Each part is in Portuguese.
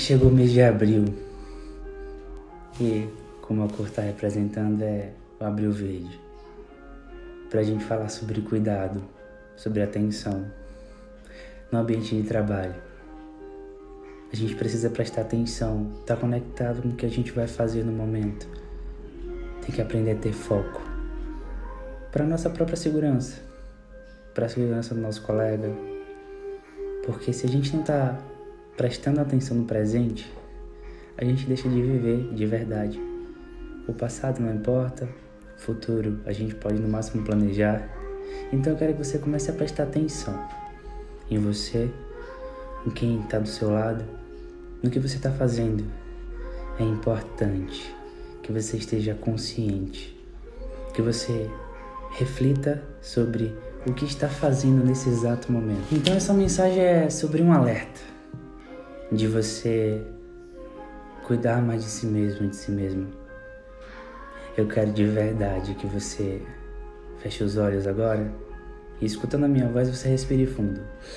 Chegou o mês de abril e, como a cor está representando, é o abril verde. Pra gente falar sobre cuidado, sobre atenção no ambiente de trabalho. A gente precisa prestar atenção, estar conectado com o que a gente vai fazer no momento. Tem que aprender a ter foco para nossa própria segurança, para a segurança do nosso colega. Porque se a gente não está prestando atenção no presente, a gente deixa de viver de verdade. O passado não importa, o futuro a gente pode no máximo planejar. Então eu quero que você comece a prestar atenção em você, em quem está do seu lado, no que você está fazendo. É importante que você esteja consciente, que você reflita sobre o que está fazendo nesse exato momento. Então essa mensagem é sobre um alerta de você cuidar mais de si mesmo, de si mesmo. Eu quero de verdade que você feche os olhos agora e, escutando a minha voz, você respire fundo.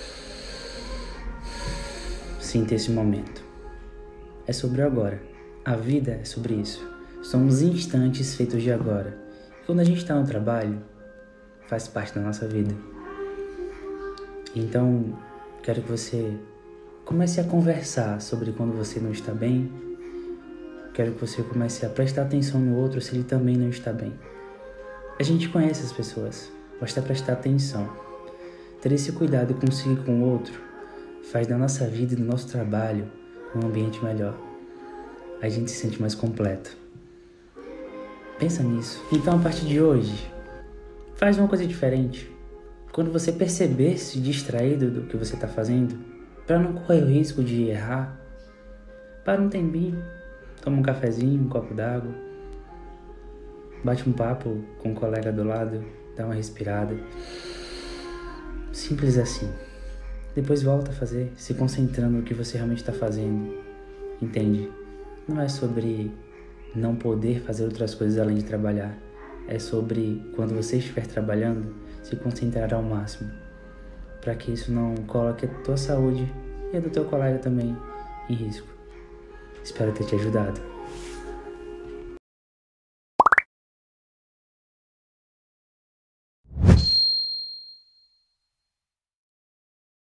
Sinta esse momento. É sobre o agora. A vida é sobre isso. Somos instantes feitos de agora. E quando a gente está no trabalho, faz parte da nossa vida. Então, quero que você comece a conversar sobre quando você não está bem. Quero que você comece a prestar atenção no outro se ele também não está bem. A gente conhece as pessoas, basta prestar atenção. Ter esse cuidado consigo e com o outro faz da nossa vida e do nosso trabalho um ambiente melhor. A gente se sente mais completo. Pensa nisso. Então, a partir de hoje, faz uma coisa diferente. Quando você perceber-se distraído do que você está fazendo, para não correr o risco de errar, para um tempinho, toma um cafezinho, um copo d'água, bate um papo com um colega do lado, dá uma respirada. Simples assim. Depois volta a fazer, se concentrando no que você realmente está fazendo. Entende? Não é sobre não poder fazer outras coisas além de trabalhar. É sobre, quando você estiver trabalhando, se concentrar ao máximo, para que isso não coloque a tua saúde e a do teu colega também em risco. Espero ter te ajudado.